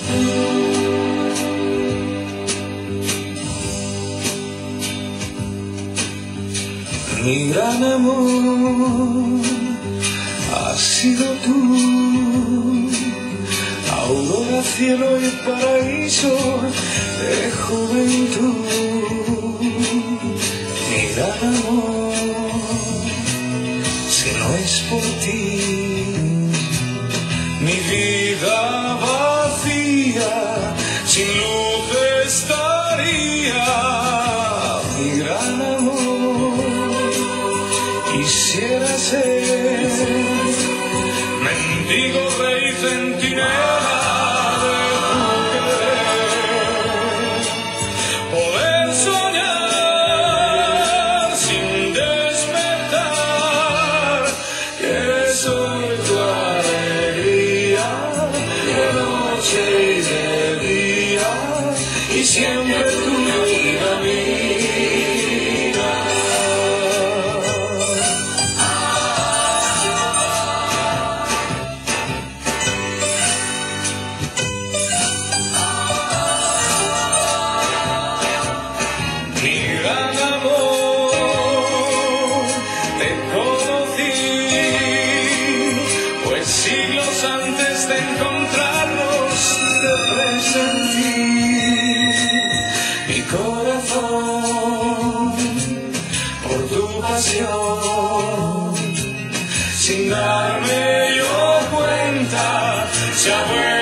Mi gran amor has sido tú, aurora, cielo y paraíso de juventud. Mi gran amor, si no es por ti, mi vida vacía, sin luz estaría. Mi gran amor, quisiera ser mendigo, rey, centinela de tu querer, poder soñar sin despertar, que soy tu alegría de noche y de día, y siempre tu vida mía. Mi gran amor, te conocí, pues siglos antes de encontrarnos te presentí mi corazón por tu pasión, sin darme yo cuenta, se ha vuelto